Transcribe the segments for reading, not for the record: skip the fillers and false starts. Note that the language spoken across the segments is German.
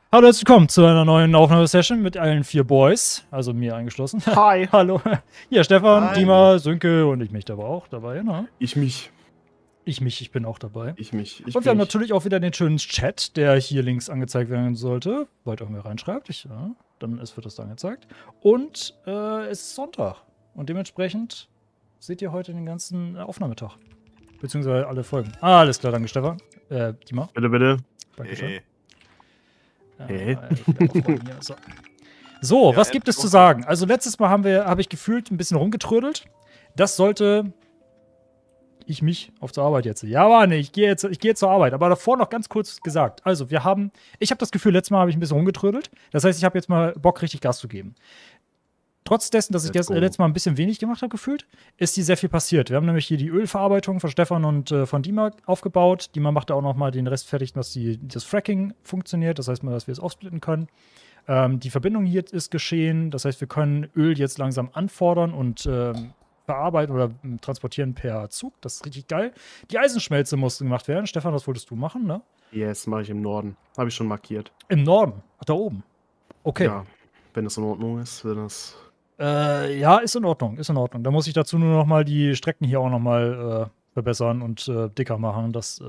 Hallo, herzlich willkommen zu einer neuen Aufnahmesession mit allen 4 Boys, also mir eingeschlossen. Hi. Hallo. Hier Stefan, Hi. Dima, Sönke und ich mich aber auch dabei, ne? Ich Ich bin auch dabei. mich. Und wir haben natürlich auch wieder den schönen Chat, der hier links angezeigt werden sollte. Wollt irgendwer reinschreibt, dann wird das da angezeigt. Und es ist Sonntag. Und dementsprechend seht ihr heute den ganzen Aufnahmetag. Beziehungsweise alle Folgen. Ah, alles klar, danke Stefan. Dima. Bitte. Dankeschön. Hey. So, Ja, was gibt es zu sagen? Also letztes Mal habe ich gefühlt ein bisschen rumgetrödelt. Das sollte ich mich auf zur Arbeit jetzt. Ja, Mann, ich gehe jetzt zur Arbeit. Aber davor noch ganz kurz gesagt. Also ich habe das Gefühl, letztes Mal habe ich ein bisschen rumgetrödelt. Das heißt, ich habe jetzt mal Bock, richtig Gas zu geben. Trotz dessen, dass ich das letztes Mal ein bisschen wenig gemacht habe, gefühlt, ist hier sehr viel passiert. Wir haben nämlich hier die Ölverarbeitung von Stefan und von Dima aufgebaut. Dima macht da auch noch mal den Rest fertig, dass das Fracking funktioniert. Das heißt mal, dass wir es aufsplitten können. Die Verbindung hier ist geschehen. Das heißt, wir können Öl jetzt langsam anfordern und verarbeiten oder transportieren per Zug. Das ist richtig geil. Die Eisenschmelze musste gemacht werden. Stefan, das wolltest du machen, ne? Yes, mache ich im Norden. Habe ich schon markiert. Im Norden. Ach, da oben. Okay. Ja, wenn das in Ordnung ist, wenn das... Ja, ist in Ordnung, ist in Ordnung. Da muss ich dazu nur noch mal die Strecken hier auch noch mal verbessern und dicker machen. Das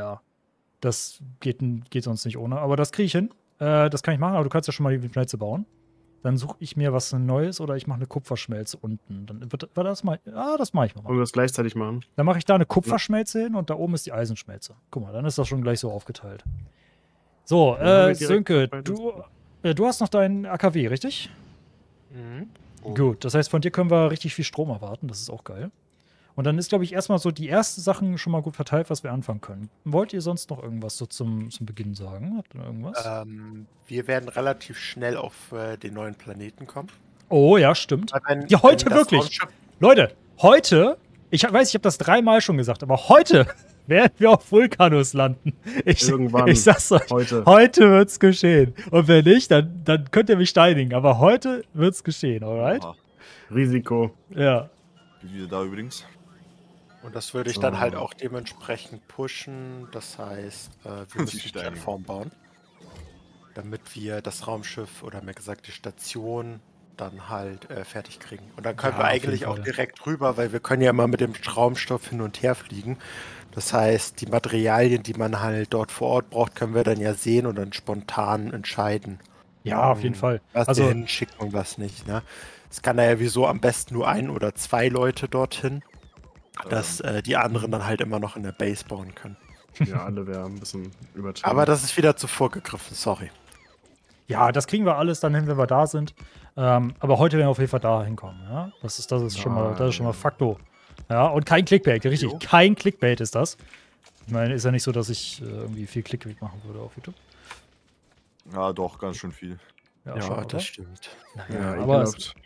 geht sonst nicht ohne. Aber das kriege ich hin. Das kann ich machen, aber du kannst ja schon mal die Schmelze bauen. Dann suche ich mir was Neues oder ich mache eine Kupferschmelze unten. Dann wird das mal. Das mache ich mal. Wollen wir das gleichzeitig machen? Dann mache ich da eine Kupferschmelze hin und da oben ist die Eisenschmelze. Guck mal, dann ist das schon gleich so aufgeteilt. So, Sönke, du hast noch deinen AKW, richtig? Mhm. Oh. Gut, das heißt, von dir können wir richtig viel Strom erwarten. Das ist auch geil. Und dann ist, glaube ich, erstmal so die ersten Sachen schon mal gut verteilt, was wir anfangen können. Wollt ihr sonst noch irgendwas so zum Beginn sagen? Habt ihr irgendwas? Wir werden relativ schnell auf den neuen Planeten kommen. Oh, ja, stimmt. Ja, heute wirklich. Leute, heute, ich weiß, ich habe das 3-mal schon gesagt, aber heute werden wir auf Vulkanus landen. Irgendwann. Ich sag's euch, heute wird's geschehen. Und wenn nicht, dann könnt ihr mich steinigen. Aber heute wird's geschehen, alright? Aha. Risiko. Ja. Bin wieder da übrigens. Und das würde ich dann halt auch dementsprechend pushen. Das heißt, wir müssen die Plattform bauen, damit wir das Raumschiff oder mehr gesagt die Station dann halt fertig kriegen. Und dann können wir eigentlich auch direkt rüber, weil wir können ja immer mit dem Raumstoff hin und her fliegen. Das heißt, die Materialien, die man halt dort vor Ort braucht, können wir dann ja sehen und dann spontan entscheiden. Ja, auf jeden Fall. Was wir hinschicken und was nicht. Ne? Es kann ja wieso am besten nur 1 oder 2 Leute dorthin, dass die anderen dann halt immer noch in der Base bauen können. Ja, alle wäre ein bisschen übertrieben. Aber das ist wieder zu vorgegriffen, sorry. Ja, das kriegen wir alles dann hin, wenn wir da sind. Aber heute werden wir auf jeden Fall da hinkommen. Ja? Das ist schon mal Fakto. Ja, und kein Clickbait, richtig. Jo. Kein Clickbait ist das. Ich meine, ist ja nicht so, dass ich irgendwie viel Clickbait machen würde auf YouTube. Ja, doch, ganz schön viel. Ja, schon, das stimmt. Naja, aber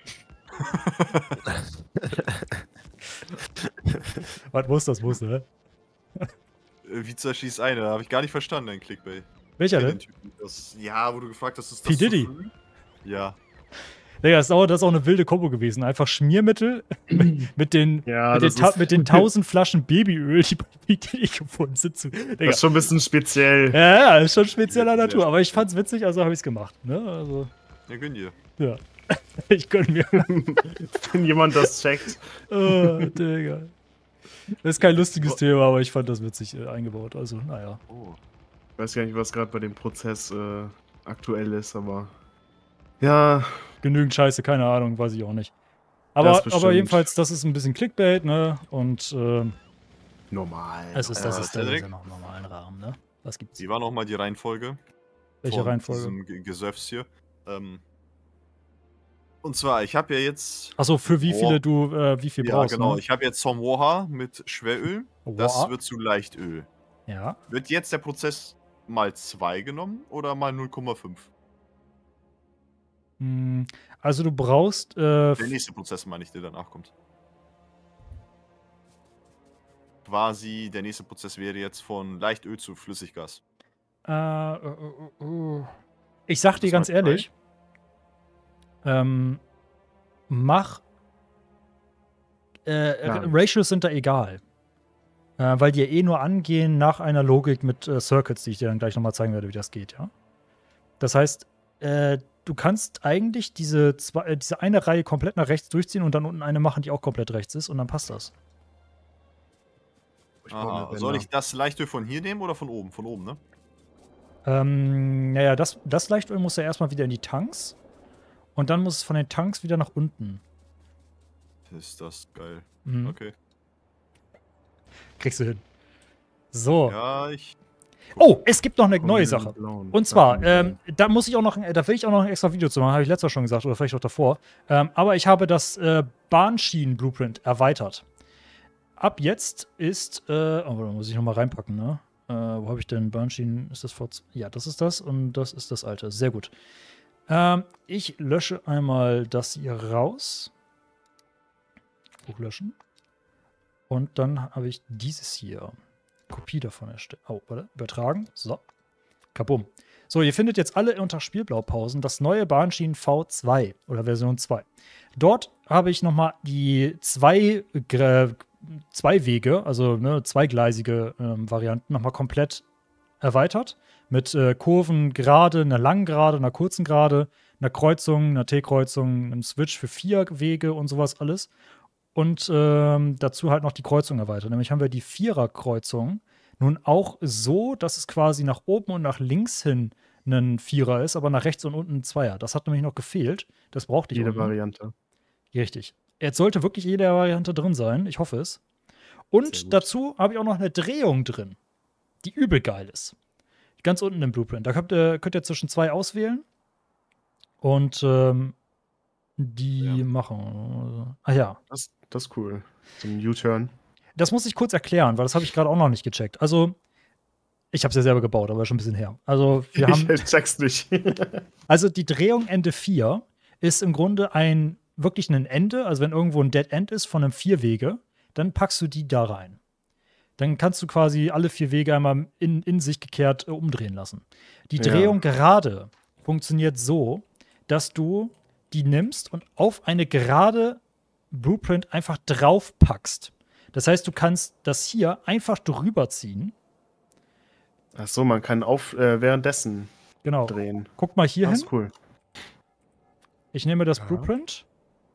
was muss, ne? Wie zerschießt eine? Da habe ich gar nicht verstanden, dein Clickbait. Welcher denn? Ja, wo du gefragt hast, ist das P. Diddy? Ja. Digga, das ist auch eine wilde Kombo gewesen. Einfach Schmiermittel mit den 1000 Flaschen Babyöl, die bei P. Diddy gefunden sind. Das ist schon ein bisschen speziell. Ja, ist schon spezieller Natur. Aber ich fand's witzig, also habe ich's gemacht. Ne? Also, ja, gönn dir. Ja. Ich gönn mir. Wenn jemand das checkt. Oh, Digga. Das ist kein lustiges Thema, aber ich fand das witzig eingebaut. Also, naja. Oh. Ich weiß gar nicht, was gerade bei dem Prozess aktuell ist, aber. Ja. Genügend Scheiße, keine Ahnung, weiß ich auch nicht. Aber jedenfalls, das ist ein bisschen Clickbait, ne? Und normal. Das ist ja noch im normalen Rahmen, ne? Was gibt's? Wie war nochmal die Reihenfolge? Welche Reihenfolge? Diesem Gesöffs hier. Und zwar, ich habe ja jetzt. Achso, für wie viele du wie viel brauchst. Ja, genau. Ne? Ich habe jetzt vom Warha mit Schweröl. Das wird zu Leichtöl. Ja. Wird jetzt der Prozess mal 2 genommen oder mal 0,5? Also du brauchst. Der nächste Prozess, meine ich, der danach kommt. Quasi, der nächste Prozess wäre jetzt von Leichtöl zu Flüssiggas. Ich sag dir ganz ehrlich, Ratios sind da egal. Weil die ja nur angehen nach einer Logik mit Circuits, die ich dir dann gleich nochmal zeigen werde, wie das geht, ja. Das heißt, du kannst eigentlich diese eine Reihe komplett nach rechts durchziehen und dann unten eine machen, die auch komplett rechts ist und dann passt das. Aha. Soll ich das Leichtöl von hier nehmen oder von oben? Von oben, ne? Naja, das Leichtöl muss ja erstmal wieder in die Tanks und dann muss es von den Tanks wieder nach unten. Ist das geil. Mhm. Okay. Kriegst du hin. So. Ja, Oh, es gibt noch eine neue Sache. Und zwar, da will ich auch noch ein extra Video zu machen, habe ich letztes Mal schon gesagt, oder vielleicht auch davor. Aber ich habe das Bahnschienen-Blueprint erweitert. Ab jetzt ist, da muss ich nochmal reinpacken, ne? Wo habe ich denn Bahnschienen? Ist das ja, das ist das und das ist das alte. Sehr gut. Ich lösche einmal das hier raus. Hochlöschen. Und dann habe ich dieses hier. Kopie davon erstellen. Oh, warte. Übertragen. So. Kabum. So, ihr findet jetzt alle unter Spielblaupausen das neue Bahnschienen V2 oder Version 2. Dort habe ich nochmal die zwei Wege, also ne, zweigleisige Varianten, nochmal komplett erweitert. Mit Kurven gerade, einer langen Gerade, einer kurzen Gerade, einer Kreuzung, einer T-Kreuzung, einem Switch für 4 Wege und sowas alles. Und dazu halt noch die Kreuzung erweitert. Nämlich haben wir die Vierer-Kreuzung nun auch so, dass es quasi nach oben und nach links hin ein Vierer ist, aber nach rechts und unten ein Zweier. Das hat nämlich noch gefehlt. Das brauchte ich. Jede Variante. Richtig. Jetzt sollte wirklich jede Variante drin sein. Ich hoffe es. Und dazu habe ich auch noch eine Drehung drin, die übel geil ist. Ganz unten im Blueprint. Da könnt ihr zwischen 2 auswählen. Und die machen. Ah ja. Das ist cool. So ein U-Turn. Das muss ich kurz erklären, weil das habe ich gerade auch noch nicht gecheckt. Also, ich habe es ja selber gebaut, aber schon ein bisschen her. Also, wir haben. Ich check's nicht. Also, die Drehung Ende 4 ist im Grunde wirklich ein Ende. Also, wenn irgendwo ein Dead End ist von einem 4-Wege, dann packst du die da rein. Dann kannst du quasi alle 4 Wege einmal in sich gekehrt umdrehen lassen. Die Drehung gerade funktioniert so, dass du die nimmst und auf eine gerade Blueprint einfach drauf packst. Das heißt, du kannst das hier einfach drüber ziehen. Ach so, man kann währenddessen drehen. Guck mal hier hin. Das ist cool. Ich nehme das Blueprint.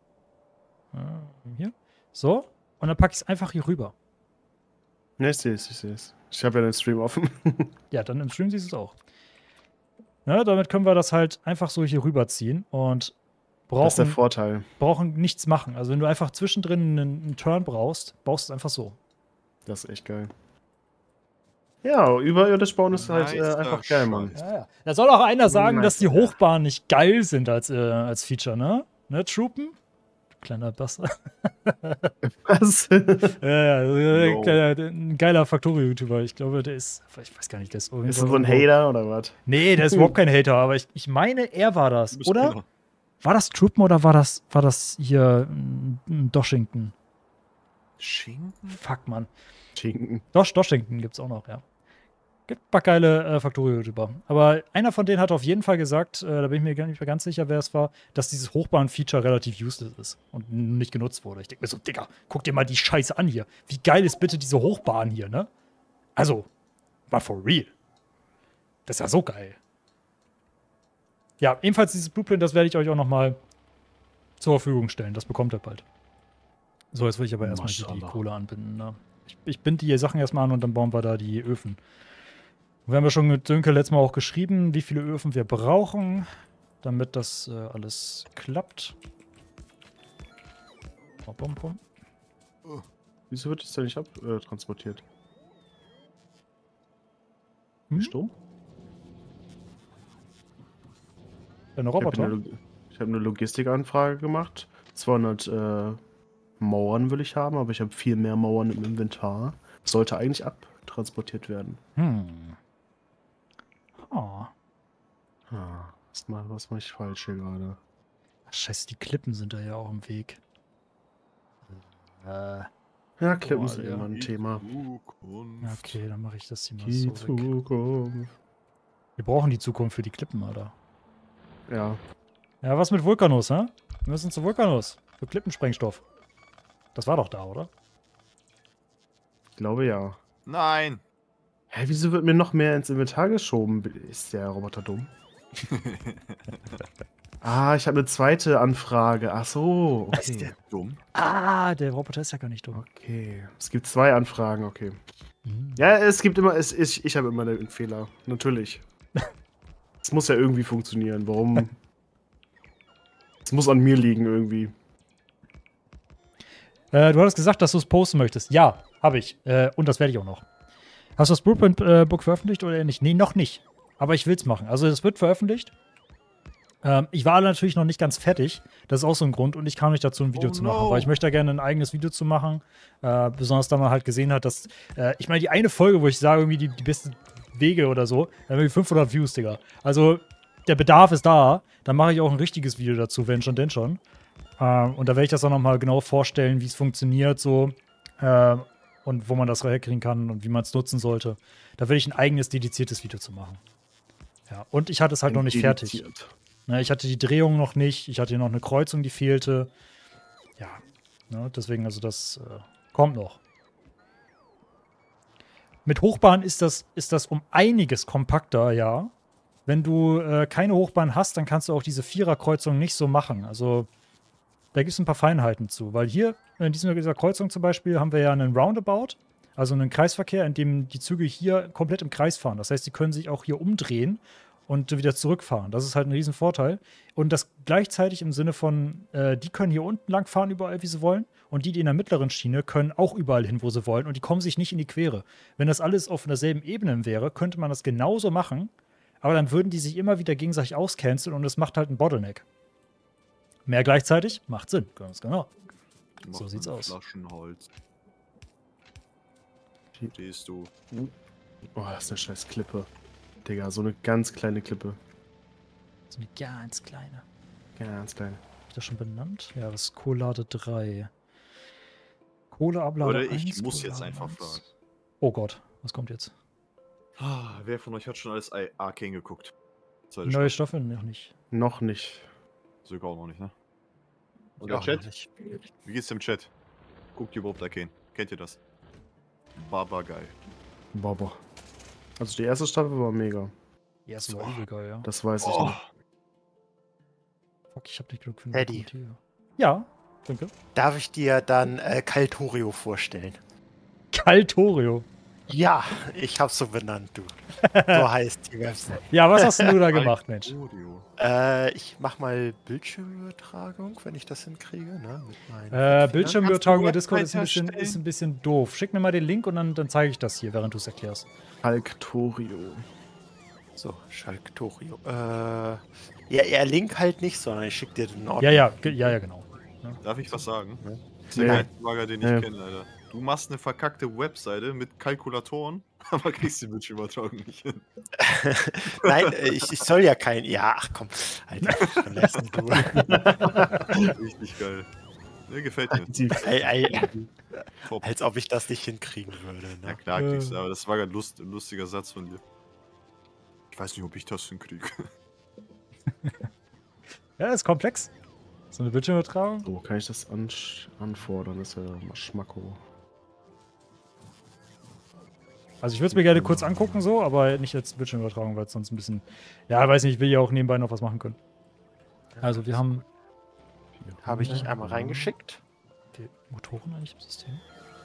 Hier. So. Und dann packe ich es einfach hier rüber. Ne, ich sehe es. Ich habe ja den Stream offen. Ja, dann im Stream siehst du es auch. Ja, damit können wir das halt einfach so hier rüberziehen und das ist der Vorteil. Brauchen nichts machen. Also wenn du einfach zwischendrin einen Turn brauchst, baust du es einfach so. Das ist echt geil. Ja, überirdisch bauen ist halt einfach geil, Mann. Ja. Da soll auch einer sagen, dass die Hochbahnen nicht geil sind als Feature, ne? Ne, Troopen? Kleiner Bastard. Was? Ein geiler Factorio-YouTuber. Ich glaube, der ist, ich weiß gar nicht, der ist irgendwie. Ist das so ein Hater oder was? Nee, der ist überhaupt kein Hater, aber ich meine, er war das, oder? Genau. War das Troopen oder war das hier Doshington? Schinken? Fuck, Mann. Schinken. Doshington gibt's auch noch, ja. Gibt ein paar geile Factorio-YouTuber. Aber einer von denen hat auf jeden Fall gesagt, da bin ich mir gar nicht mehr ganz sicher, wer es war, dass dieses Hochbahn-Feature relativ useless ist und nicht genutzt wurde. Ich denke mir so, Digga, guck dir mal die Scheiße an hier. Wie geil ist bitte diese Hochbahn hier, ne? Also, mal for real. Das ist ja so geil. Ja, ebenfalls dieses Blueprint, das werde ich euch auch noch mal zur Verfügung stellen. Das bekommt ihr bald. So, jetzt will ich aber erstmal die Kohle anbinden. Ne? Ich binde die Sachen erstmal an und dann bauen wir da die Öfen. Und wir haben ja schon mit Sönke letztes Mal auch geschrieben, wie viele Öfen wir brauchen, damit das alles klappt. Bum, bum. Wieso wird das denn nicht abtransportiert? Strom? Eine Roboter? Ich habe eine Logistikanfrage gemacht. 200 Mauern will ich haben, aber ich habe viel mehr Mauern im Inventar. Sollte eigentlich abtransportiert werden. Was mache ich falsch hier gerade? Scheiße, die Klippen sind da ja auch im Weg. Ja, Klippen sind immer ein Thema. Ja, okay, dann mache ich das hier mal die so Zukunft. weg. Wir brauchen die Zukunft für die Klippen, Alter. Ja. Ja, was mit Vulkanus, hä? Wir müssen zu Vulkanus. Für Klippensprengstoff. Das war doch da, oder? Ich glaube ja. Nein. Hä, wieso wird mir noch mehr ins Inventar geschoben? Ist der Roboter dumm? Ah, ich habe eine zweite Anfrage. Ach so, Ist okay. der dumm? Ah, der Roboter ist ja gar nicht dumm. Okay. Es gibt 2 Anfragen, okay. Mhm. Ja, es gibt immer, ich habe immer einen Fehler. Natürlich. Es muss ja irgendwie funktionieren. Warum? Es muss an mir liegen irgendwie. Du hattest gesagt, dass du es posten möchtest. Ja, habe ich. Und das werde ich auch noch. Hast du das Blueprint-Book veröffentlicht oder nicht? Nee, noch nicht. Aber ich will es machen. Also, es wird veröffentlicht. Ich war natürlich noch nicht ganz fertig. Das ist auch so ein Grund. Und ich kam nicht dazu, ein Video zu machen. Weil ich möchte da gerne ein eigenes Video zu machen. Besonders da man halt gesehen hat, dass ich meine, die eine Folge, wo ich sage, irgendwie die besten Wege oder so, dann haben wir 500 Views, Digga. Also, der Bedarf ist da. Dann mache ich auch ein richtiges Video dazu, wenn schon, denn schon. Und da werde ich das auch nochmal genau vorstellen, wie es funktioniert, so. Und wo man das herkriegen kann und wie man es nutzen sollte. Da will ich ein eigenes, dediziertes Video zu machen. Ja, und ich hatte es halt noch nicht fertig. Dediziert. Ne, ich hatte die Drehung noch nicht. Ich hatte hier noch eine Kreuzung, die fehlte. Ja, ne, deswegen, also das kommt noch. Mit Hochbahn ist das um einiges kompakter, ja. Wenn du keine Hochbahn hast, dann kannst du auch diese Viererkreuzung nicht so machen. Also da gibt es ein paar Feinheiten zu. Weil hier, in dieser Kreuzung zum Beispiel, haben wir ja einen Roundabout, also einen Kreisverkehr, in dem die Züge hier komplett im Kreis fahren. Das heißt, die können sich auch hier umdrehen und wieder zurückfahren. Das ist halt ein Riesenvorteil. Und das gleichzeitig im Sinne von, die können hier unten lang fahren, überall, wie sie wollen. Und die in der mittleren Schiene können auch überall hin, wo sie wollen. Und die kommen sich nicht in die Quere. Wenn das alles auf derselben Ebene wäre, könnte man das genauso machen. Aber dann würden die sich immer wieder gegenseitig auscanceln und es macht halt einen Bottleneck. Mehr gleichzeitig macht Sinn, ganz genau. So Macht sieht's man aus. Flaschenholz. Stehst du. Oh, das ist eine scheiß Klippe. Digga, so eine ganz kleine Klippe. So eine ganz kleine. Ganz kleine. Hab ich das schon benannt? Ja, das ist Kohlade 3. Kohleablade Oder 1. ich muss jetzt Kohlade einfach 1. fragen. Oh Gott, was kommt jetzt? Wer von euch hat schon alles Arcane geguckt? Zweite Neue Staffel. Stoffe? Noch nicht. Noch nicht. Sogar auch noch nicht, ne? Und Ja, der Chat? nicht. Wie geht's dem Chat? Guckt ihr überhaupt Arcane? Kennt ihr das? Baba geil. Baba. Also die erste Staffel war mega. Ja, ist war übel geil, ja. Das weiß ich Oh, noch. Fuck, ich hab nicht genug für Eddie. Lokomotive. Ja, danke. Darf ich dir dann Kaltorio vorstellen? Kaltorio. Ja, ich hab's so benannt, du. So heißt die Website. Ja, was hast denn du da gemacht, Mensch? Audio. Ich mach mal Bildschirmübertragung, wenn ich das hinkriege. Ne? Mit meinen Fingern. Bildschirmübertragung über Kannst du Discord Website ist ein bisschen doof. Schick mir mal den Link und dann zeige ich das hier, während du es erklärst. Kalktorio. So, Schalktorio. Ja, er Link halt nicht, sondern ich schick dir den Ort. Ja, genau. Darf ich was sagen? Ja. Das ist der Nee. geilste Bagger, den ich Nee. kenne, Alter. Du machst eine verkackte Webseite mit Kalkulatoren, aber kriegst die Bildschirmübertragung nicht hin. Nein, ich soll ja kein. Ja, ach komm. Alter, verlassen du. Richtig geil. Ne, gefällt mir. Die Top. Als ob ich das nicht hinkriegen würde. Ja Ne? klar, kriegst du, aber das war gerade ein lustiger Satz von dir. Ich weiß nicht, ob ich das hinkriege. Ja, ist komplex. So eine Bildschirmübertragung. So, kann ich das anfordern? Das ist ja mal Schmacko. Also ich würde es mir gerne kurz angucken, so, aber nicht als Bildschirmübertragung, weil es sonst ein bisschen. Ja, weiß nicht, ich will ja auch nebenbei noch was machen können. Also wir haben Habe ich dich einmal reingeschickt? die Motoren eigentlich im System.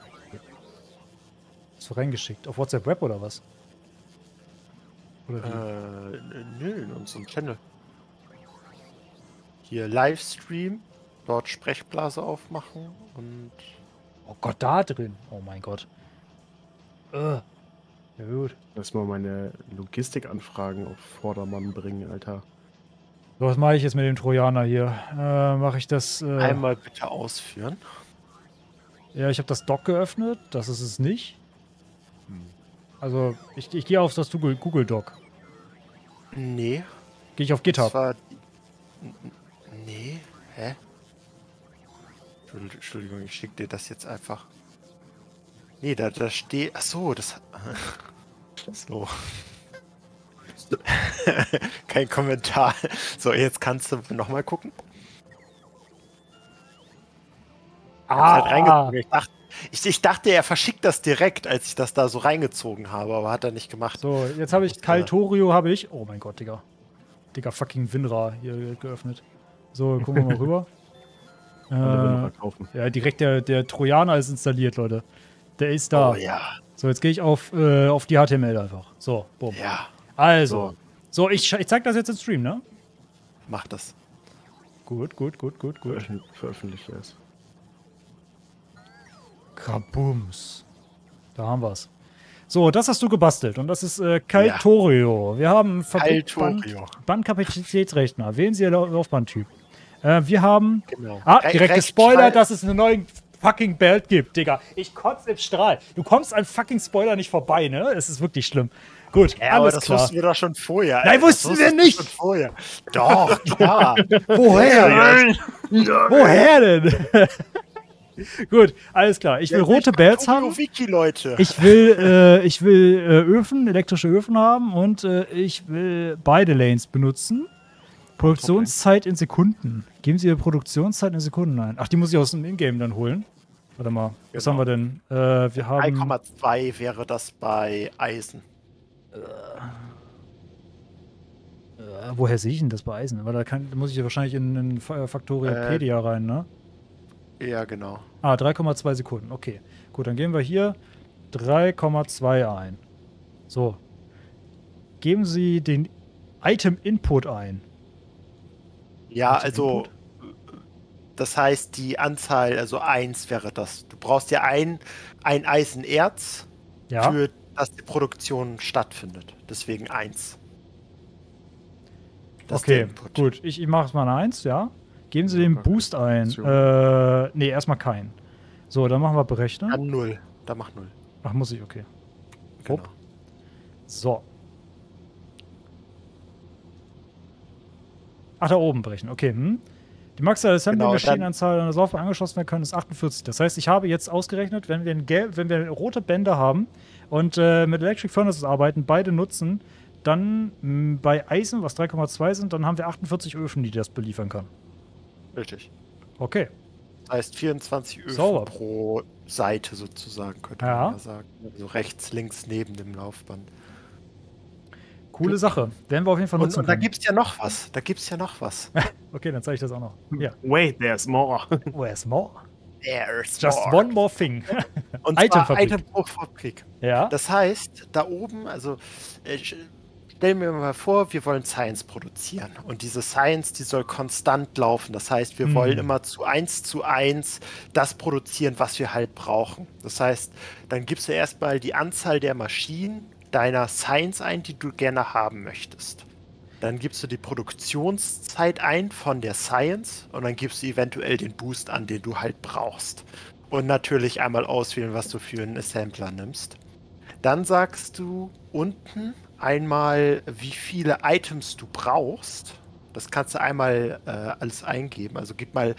Hast du reingeschickt? Auf WhatsApp Web oder was? Oder wie? Nö, in unserem Channel. Hier Livestream, dort Sprechblase aufmachen und. Oh Gott, da drin. Oh mein Gott. Ja gut. Lass mal meine Logistikanfragen auf Vordermann bringen, Alter. So, was mache ich jetzt mit dem Trojaner hier? Mache ich das. Einmal bitte ausführen. Ja, ich habe das Dock geöffnet. Das ist es nicht. Hm. Also, ich gehe auf das Google Doc. Nee. Gehe ich auf Das GitHub. war. Nee. Hä? Entschuldigung, ich schicke dir das jetzt einfach. Nee, da steht. Ach so, das. So. Kein Kommentar. So, jetzt kannst du nochmal gucken. Halt reingezogen. Ich dachte, er verschickt das direkt, als ich das da so reingezogen habe, aber hat er nicht gemacht. So, jetzt habe ich Kaltorio, habe ich. Oh mein Gott, Digga. Digga, fucking Winra hier geöffnet. So, gucken wir mal rüber. Alle Winra kaufen. Ja, direkt der Trojaner ist installiert, Leute. Der ist da. Oh ja. So, jetzt gehe ich auf die HTML einfach. So, bumm. Ja, Also. So, ich zeig das jetzt im Stream, ne? mach das. Gut. Veröffentliche es. Krabums. Da haben wir's. So, das hast du gebastelt und das ist Kaltorio. Wir haben Kaltorio. Bandkapazitätsrechner. Wählen Sie Ihr Laufbahntyp. Wir haben Genau. direkt gespoilert, dass es eine neue fucking Belt gibt, Digga. Ich kotze im Strahl. Du kommst an fucking Spoiler nicht vorbei, ne? Es ist wirklich schlimm. Gut, Ja, aber alles das klar. wussten wir doch schon vorher. Nein, Das wussten wir du nicht. schon vorher. Doch, klar. Woher? Woher denn? Gut, alles klar. Ich will rote Belts haben. Wiki, Leute. Ich will Öfen, elektrische Öfen haben und ich will beide Lanes benutzen. Produktionszeit in Sekunden. Geben Sie Ihre Produktionszeit in Sekunden ein. Ach, die muss ich aus dem Ingame dann holen. Warte mal, was haben wir denn? Wir haben 3,2 wäre das bei Eisen. woher sehe ich denn das bei Eisen? Weil da muss ich ja wahrscheinlich in Factoriapedia rein, ne? Ja, genau. 3,2 Sekunden. Okay. Gut, dann geben wir hier 3,2 ein. So. Geben Sie den Item-Input ein. Ja, also das heißt, die Anzahl, also 1 wäre das. Du brauchst ja ein Eisenerz, für das die Produktion stattfindet. Deswegen 1. Okay, gut. Ich mache es mal eine 1, ja. Geben Sie den Boost ein. Nee, erstmal keinen. So, dann machen wir berechnen. Dann 0. Dann mach 0. Ach, muss ich, okay. Genau. So. Ach, da oben berechnen, okay. Die maximale Assembly-Maschinenanzahl an der Laufbahn angeschlossen werden können, ist 48. Das heißt, ich habe jetzt ausgerechnet, wenn wir rote Bänder haben und mit Electric Furnaces arbeiten, beide nutzen, dann bei Eisen, was 3,2 sind, dann haben wir 48 Öfen, die das beliefern kann. Richtig. Okay. Das heißt 24 Öfen Sauber. pro Seite sozusagen, könnte man ja sagen. Also rechts, links neben dem Laufband. Coole Sache. Werden wir auf jeden Fall nutzen. Und da gibt es ja noch was. Okay, dann zeige ich das auch noch. Ja. Wait, there's more. Where's more? There's Just more. one more thing. Und zwar Itemfabrik. Itemfabrik. Ja. Das heißt, da oben, also stellen wir mal vor, wir wollen Science produzieren. Und diese Science, die soll konstant laufen. Das heißt, wir wollen immer zu 1 das produzieren, was wir halt brauchen. Das heißt, dann gibst du erstmal die Anzahl der Maschinen deiner Science ein, die du gerne haben möchtest. Dann gibst du die Produktionszeit ein von der Science und dann gibst du eventuell den Boost an, den du halt brauchst. Und natürlich einmal auswählen, was du für einen Assembler nimmst. Dann sagst du unten einmal, wie viele Items du brauchst. Das kannst du einmal alles eingeben. Also gib mal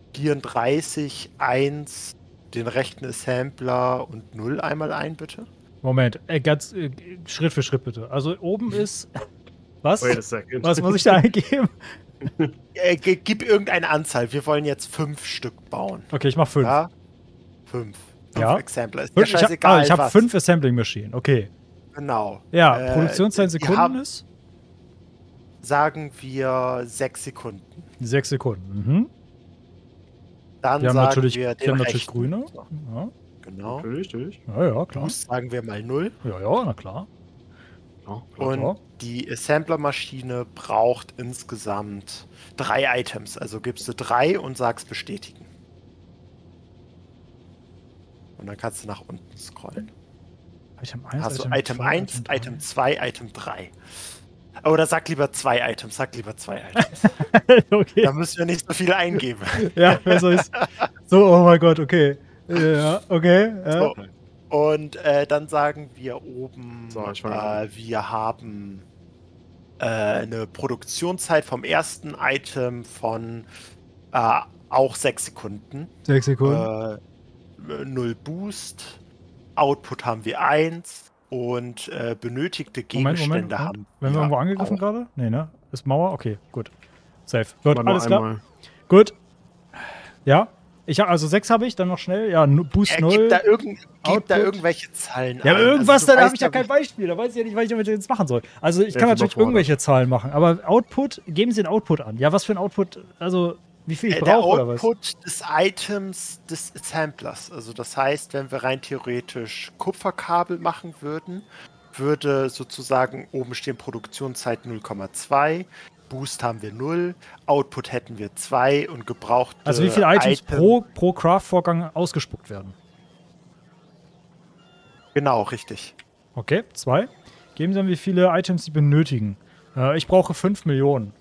34, 1, den rechten Assembler und 0 einmal ein, bitte. Moment, ganz Schritt für Schritt bitte. Also oben ist. Was? Wait a second. Was muss ich da eingeben? Gib irgendeine Anzahl. Wir wollen jetzt 5 Stück bauen. Okay, ich mach 5. Ja? 5. Ja. Exemplar. Ist ja Ich scheißegal. habe 5 Assembling-Maschinen. Okay. Genau. Ja, Produktionszeit in Sekunden ist? Sagen wir 6 Sekunden. 6 Sekunden. Dann Wir haben sagen natürlich, wir wir haben natürlich rechten. grüne. Ja, Genau. Natürlich. ja, klar. Boost sagen wir mal 0. Ja, na klar. Und die Assembler-Maschine braucht insgesamt 3 Items. Also gibst du 3 und sagst bestätigen. Und dann kannst du nach unten scrollen. Item 1, Hast du Item 1, Item 2, Item 3. Oder sag lieber 2 Items, Okay. Da müssen wir nicht so viel eingeben. Ja, besser ist. So, oh mein Gott, okay. Ja, okay. Ja. So. Und dann sagen wir oben, So, wir haben eine Produktionszeit vom ersten Item von auch 6 Sekunden. 6 Sekunden. 0 Boost. Output haben wir 1. Und benötigte Gegenstände haben wir. Werden wir irgendwo angegriffen auch. gerade? Nee, ne? Ist Mauer? Okay, gut. Safe. Gut, Warte mal alles klar. einmal. Gut. Ja? Also 6 habe ich, dann noch schnell. Ja, Boost 0. Gib da Output. irgendwelche Zahlen Ja, ein. irgendwas, Also, da habe ich ja kein Beispiel. Da weiß ich ja nicht, was ich damit jetzt machen soll. Also ich kann natürlich irgendwelche Zahlen machen, aber Output, geben Sie den Output an. Ja, was für ein Output, also wie viel ich brauche oder was? Der Output des Items des Assemblers. Also das heißt, wenn wir rein theoretisch Kupferkabel machen würden, würde sozusagen oben stehen Produktionszeit 0,2, Boost haben wir 0, Output hätten wir 2 und gebrauchte Also wie viele Items pro Craft-Vorgang ausgespuckt werden? Genau, richtig. Okay, 2. Geben Sie dann, wie viele Items Sie benötigen. Ich brauche 5 Millionen.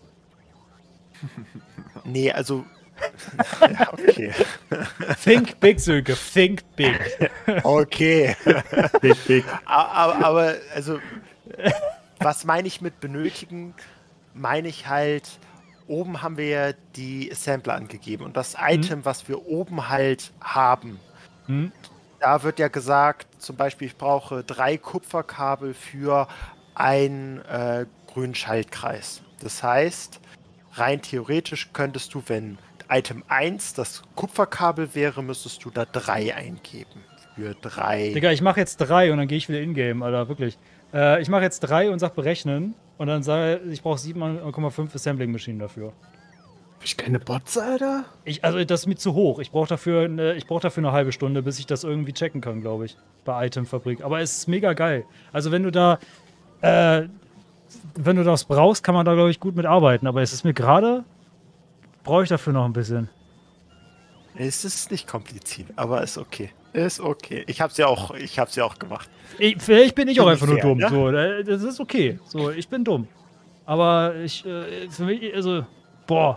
Nee, also... ja, okay. Think big, Sönke, think big. Okay. Big. Aber, also, was meine ich mit benötigen? Meine ich halt, oben haben wir ja die Assembler angegeben und das Item, was wir oben halt haben, da wird ja gesagt, zum Beispiel, ich brauche 3 Kupferkabel für einen grünen Schaltkreis. Das heißt, rein theoretisch könntest du, wenn Item 1 das Kupferkabel wäre, müsstest du da 3 eingeben. Für 3. Digga, ich mache jetzt 3 und dann gehe ich wieder in-game, Alter, wirklich. Ich mache jetzt 3 und sag berechnen und dann sage ich brauche 7,5 Assembling-Maschinen dafür. Hab ich keine Bots, Alter? Also das ist mir zu hoch. Ich brauche dafür eine halbe Stunde, bis ich das irgendwie checken kann, glaube ich. Bei Itemfabrik. Aber es ist mega geil. Also wenn du das brauchst, kann man da, glaube ich, gut mit arbeiten. Aber es ist mir gerade, brauche ich dafür noch ein bisschen. Es ist nicht kompliziert, aber ist okay. Ist okay. Ich hab's ja auch gemacht. Vielleicht bin ich auch einfach nur Ungefähr, dumm. ja? So, das ist okay. So, ich bin dumm. Aber für mich, also, boah.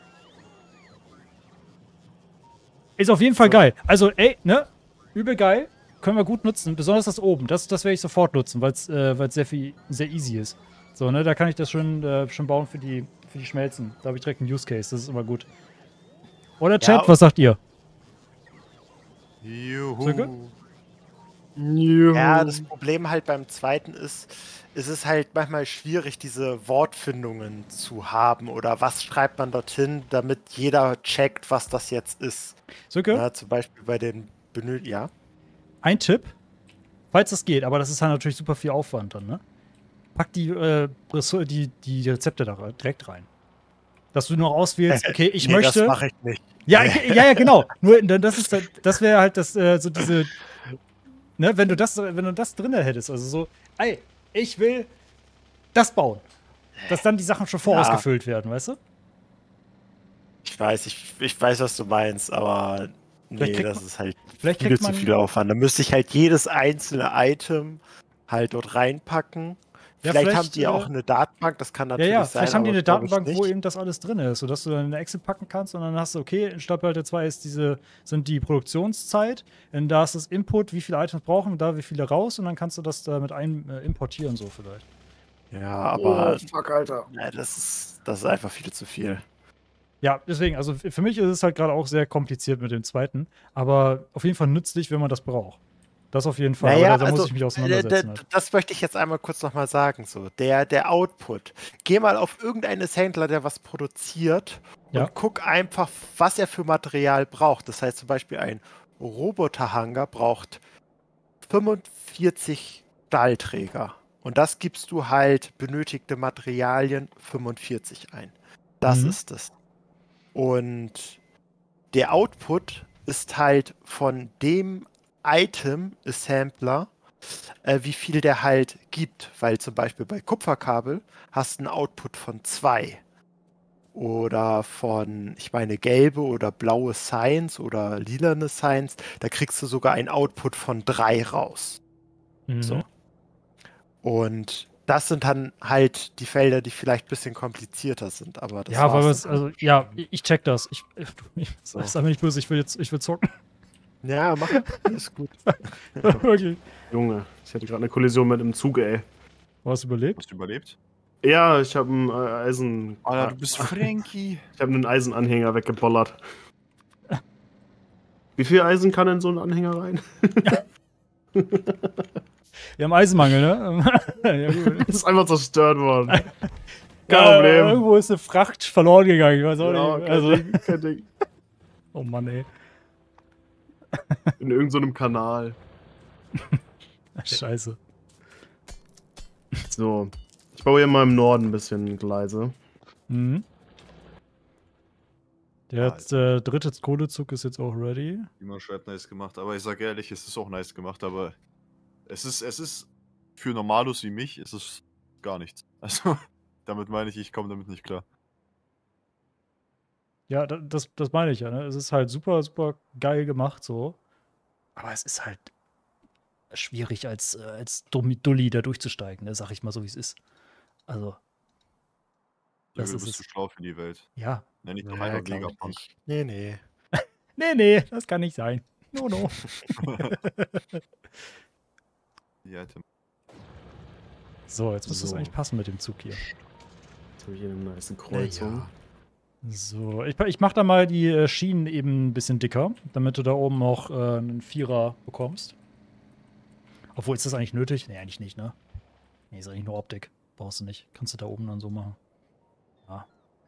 Ist auf jeden Fall geil. Also, ey, ne? Übel geil. Können wir gut nutzen. Besonders das oben. Das werde ich sofort nutzen, weil es sehr easy ist. So, ne? Da kann ich das schon bauen für die Schmelzen. Da habe ich direkt einen Use Case. Das ist immer gut. Oder Chat, Ja, was sagt ihr? Juhu. Ja, das Problem halt beim zweiten ist, es ist halt manchmal schwierig, diese Wortfindungen zu haben oder was schreibt man dorthin, damit jeder checkt, was das jetzt ist. Söke? Ja, zum Beispiel bei den ja. Ein Tipp, falls das geht, aber das ist halt natürlich super viel Aufwand dann, ne? Pack die Rezepte da direkt rein. Dass du nur auswählst, okay, ich möchte. Das mache ich nicht. Ja, genau. Nur das wäre halt so diese. Ne, wenn du das drin hättest, also so, ey, ich will das bauen. Dass dann die Sachen schon vorausgefüllt werden, weißt du? Ich weiß, was du meinst, aber nee, das ist halt viel zu viel Aufwand. Da müsste ich halt jedes einzelne Item halt dort reinpacken. Ja, vielleicht haben die auch eine Datenbank, das kann natürlich sein. Vielleicht haben die eine Datenbank, wo nicht. eben das alles drin ist, sodass du dann eine Excel packen kannst und dann hast du, okay, in Stapelhalter 2 sind die Produktionszeit, und da ist das Input, wie viele Items brauchen, da wie viele raus und dann kannst du das damit importieren, so vielleicht. Ja, aber Fuck, Alter. ja, das ist einfach viel zu viel. Ja, deswegen, also für mich ist es halt gerade auch sehr kompliziert mit dem zweiten, aber auf jeden Fall nützlich, wenn man das braucht. Das auf jeden Fall, Naja, aber da muss ich mich auseinandersetzen. Halt. Das möchte ich jetzt einmal kurz nochmal sagen. So. Der Output. Geh mal auf irgendeinen Händler, der was produziert und guck einfach, was er für Material braucht. Das heißt zum Beispiel, ein Roboterhanger braucht 45 Stahlträger. Und das gibst du halt benötigte Materialien 45 ein. Das ist es. Und der Output ist halt von dem Item-Assembler, wie viel der halt gibt. Weil zum Beispiel bei Kupferkabel hast du einen Output von 2. Oder von, ich meine, gelbe oder blaue Science oder lilane Science, da kriegst du sogar einen Output von 3 raus. So. Und das sind dann halt die Felder, die vielleicht ein bisschen komplizierter sind. Aber das ja, weil war's es, also, ja, ich check das. Sei mir nicht böse, ich will zocken. Ja, mach. Ist gut. Wirklich. Junge, ich hatte gerade eine Kollision mit einem Zug, ey. Hast du überlebt? Hast du überlebt? Ja, ich habe einen Eisen. Alter, du bist Frankie. Ich habe einen Eisenanhänger weggebollert. Wie viel Eisen kann in so einen Anhänger rein? Wir haben Eisenmangel, ne? Ja, gut. Das ist einfach zerstört worden. Kein Problem. Irgendwo ist eine Fracht verloren gegangen. Ich weiß auch Ja, nicht. Also, kein Ding. oh Mann, ey. In irgendeinem Kanal. Scheiße. So. Ich baue hier mal im Norden ein bisschen Gleise. Mhm. Der dritte Kohlezug ist jetzt auch ready. Immer schreibt nice gemacht, aber ich sag ehrlich, es ist auch nice gemacht, aber es ist für Normalos wie mich, ist es gar nichts. Also, damit meine ich komme damit nicht klar. Ja, das meine ich ja, ne? Es ist halt super, super geil gemacht so. Aber es ist halt schwierig als Dulli da durchzusteigen, ne? Sag ich mal so, wie es ist. Also. Ja, Das du ist bist es. zu schlau für die Welt. Ja. Nenn ich doch Ja, einfach glaub ich Vegapunk. nicht. Nee. Nee, das kann nicht sein. No. Ja, Tim. So, jetzt müsste es So. eigentlich passen mit dem Zug hier. Jetzt habe ich hier eine nice Kreuzung. Ja. So, ich mach da mal die Schienen eben ein bisschen dicker, damit du da oben auch einen Vierer bekommst. Obwohl, ist das eigentlich nötig? Nee, eigentlich nicht, ne? Nee, ist eigentlich nur Optik. Brauchst du nicht. Kannst du da oben dann so machen. Ja.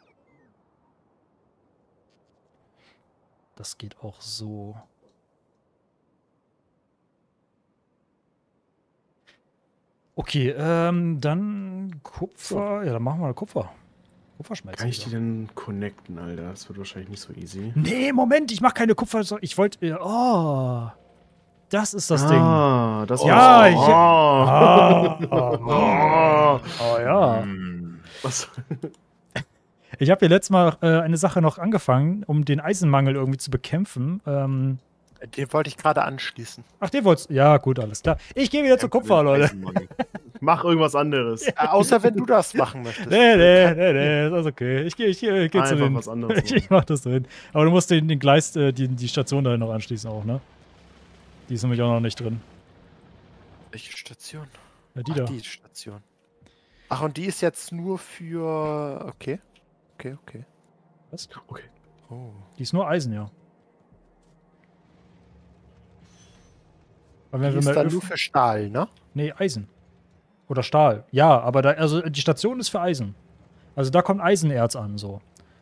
Das geht auch so. Okay, dann Kupfer. Ja, dann machen wir mal Kupfer. Kupferschmelze. Kann ich die denn connecten, Alter? Das wird wahrscheinlich nicht so easy. Nee, Moment, ich mache keine Kupfer. Ich wollte. Oh. Das ist das Ding. Ah, das Ja, oh ja. Was? Ich habe hier letztes Mal eine Sache noch angefangen, um den Eisenmangel irgendwie zu bekämpfen. Den wollte ich gerade anschließen. Ach, den wolltest du. Ja, gut, alles klar. Ich gehe wieder zu Kupfer, Leute. Mach irgendwas anderes. Außer wenn du das machen möchtest. Nee, das ist okay. Ich geh zu Einfach den. was anderes Ich mach das drin. Aber du musst den Gleis, die Station da noch anschließen auch, ne? Die ist nämlich auch noch nicht drin. Welche Station? Ja, die Ach, da. die Station. Ach, und die ist jetzt nur für... Okay. Was? Okay. Oh. Die ist nur Eisen, ja. Aber Die ist dann nur für Stahl, ne? Nee, Eisen. Oder Stahl. Ja, aber also die Station ist für Eisen. Also da kommt Eisenerz an, so.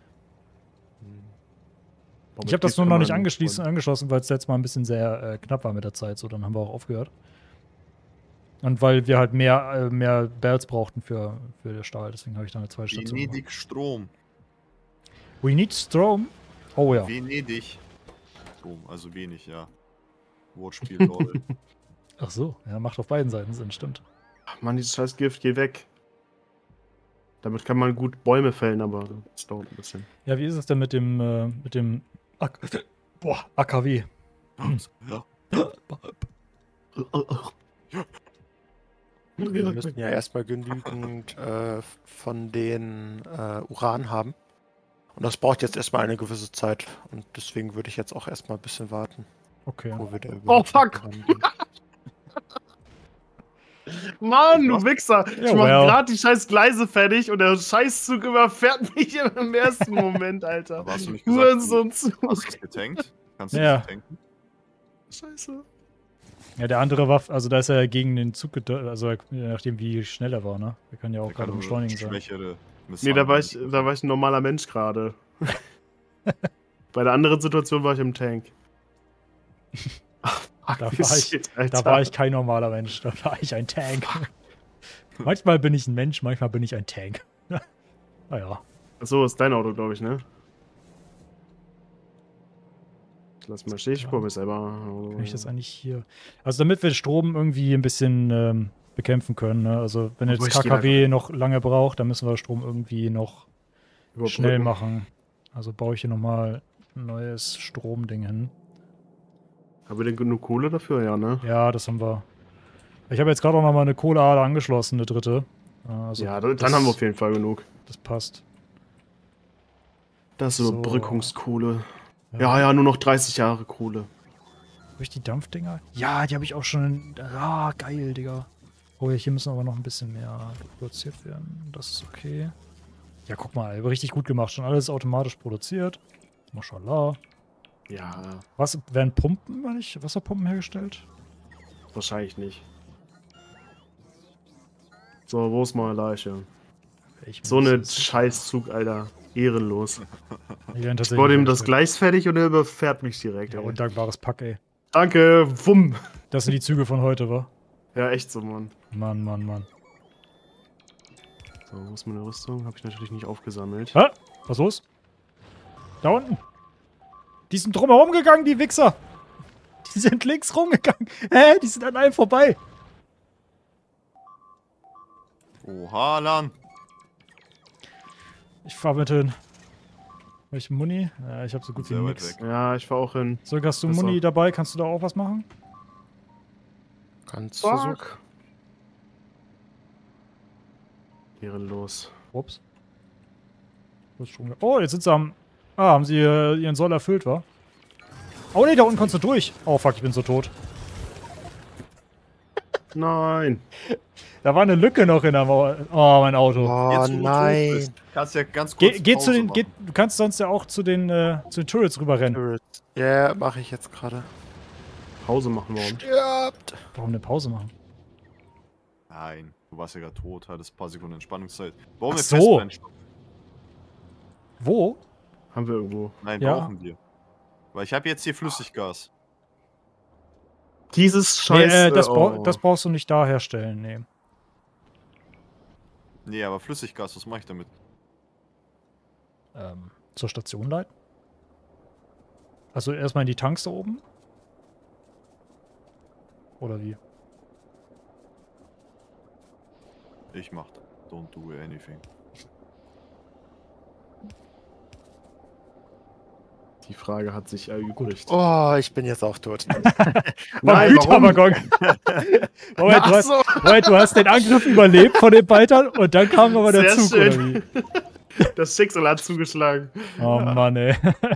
Ich habe das nur noch nicht angeschlossen, weil es jetzt mal ein bisschen sehr knapp war mit der Zeit. So, dann haben wir auch aufgehört. Und weil wir halt mehr Bells brauchten für den Stahl. Deswegen habe ich dann eine zweite Station gemacht. Venedig Strom. We need Strom. Oh ja. Venedig. Strom, also wenig, ja. Wortspiel, lol. Ach so. Ja, macht auf beiden Seiten Sinn, stimmt. Ach Mann, dieses scheiß Gift, geh weg. Damit kann man gut Bäume fällen, aber das dauert ein bisschen. Ja, wie ist es denn mit dem AKW? Ja. Wir müssen ja erstmal genügend von den Uran haben. Und das braucht jetzt erstmal eine gewisse Zeit. Und deswegen würde ich jetzt auch erstmal ein bisschen warten, Okay. wo wir da Oh, fuck. rangehen. Mann, du Wichser! Ja, Ich mach well. gerade die scheiß Gleise fertig und der Scheißzug überfährt mich im ersten Moment, Alter. Aber hast du nicht Nur gesagt, so ein Zug. hast du es getankt? Kannst du Ja. das tanken? Scheiße. Ja, der andere war, also da ist er gegen den Zug, also je nachdem, wie schnell er war, ne? Der kann ja auch Der gerade kann beschleunigen sein. schwächere Nee, da war ich ein normaler Mensch gerade. Bei der anderen Situation war ich im Tank. Ach, Da wie war ich- shit, Da Alter. war ich kein normaler Mensch, da war ich ein Tank. Manchmal bin ich ein Mensch, manchmal bin ich ein Tank. Naja. Achso, ist dein Auto, glaube ich, ne? Lass mal stehen, ich probiere selber. Kann ich das eigentlich hier. Also damit wir Strom irgendwie ein bisschen bekämpfen können, ne? Also wenn Obwohl, jetzt ich geh KKW noch lange braucht, dann müssen wir Strom irgendwie noch Überbrücken. schnell machen. Also baue ich hier nochmal ein neues Stromding hin. Haben wir denn genug Kohle dafür? Ja, ne? Ja, das haben wir. Ich habe jetzt gerade auch nochmal eine Kohleader angeschlossen, eine dritte. Also Ja, dann haben wir auf jeden Fall genug. Das passt. Das ist So. Überbrückungskohle. Ja, nur noch 30 Jahre Kohle. Habe ich die Dampfdinger? Ja, die habe ich auch schon. Ah, geil, Digga. Oh, hier müssen aber noch ein bisschen mehr produziert werden. Das ist okay. Ja, guck mal, richtig gut gemacht. Schon alles automatisch produziert. Mashallah. Ja, Was, werden Pumpen, meine ich, Wasserpumpen hergestellt? wahrscheinlich nicht. So, wo ist meine Leiche? So eine Scheißzug, Alter. Ehrenlos. Ich baue dem das Gleis fertig und er überfährt mich direkt, Ja, ey. undankbares Pack, ey. Danke, wumm. Das sind die Züge von heute, wa? Ja, echt so, Mann. Mann, Mann, Mann. So, wo ist meine Rüstung? Habe ich natürlich nicht aufgesammelt. Hä? Was los? Da unten. Die sind drumherum gegangen, die Wichser. Die sind links rumgegangen. Hä? Die sind an einem vorbei. Oha, Lan. Ich fahr mit hin. Welche Muni? Ja, ich hab so gut wie Sehr weit nix. weg. Ja, ich fahr auch hin. So, hast du Ist Muni auch- dabei? Kannst du da auch was machen? Kannst versuchen. Ehrenlos. Ups. Wo ist Strom? Oh, jetzt sind sie am... Ah, haben sie ihren Soll erfüllt, wa? Oh ne, da unten kommst du durch. Oh fuck, ich bin so tot. Nein. Da war eine Lücke noch in der Mauer. Oh, mein Auto. Oh Jetzt, wo du tot nein. bist, kannst ja ganz kurz Geh zu Pause den... machen. Du kannst sonst ja auch zu den Turrets rüberrennen. Ja, mache ich jetzt gerade. Pause machen wir. Stirbt! Warum eine Pause machen? Nein, du warst ja gerade tot, hattest ein paar Sekunden Entspannungszeit. Warum Ach eine so. Festbrennstoff? Wo? Haben wir irgendwo. Nein, Ja. brauchen wir. Weil ich habe jetzt hier Flüssiggas. Dieses Nee, Scheiß. das brauchst du nicht da herstellen, nee. Nee, aber Flüssiggas, was mache ich damit? Zur Station leiten? Also erstmal in die Tanks da oben? Oder wie? Ich mach das. Don't do anything. Die Frage hat sich erübrigt. Oh, ich bin jetzt auch tot. Nein, warum? Moment, du hast den Angriff überlebt von den Baltern und dann kam aber der Sehr Zug, schön. oder wie? Das Schicksal hat zugeschlagen. Oh Mann, ey.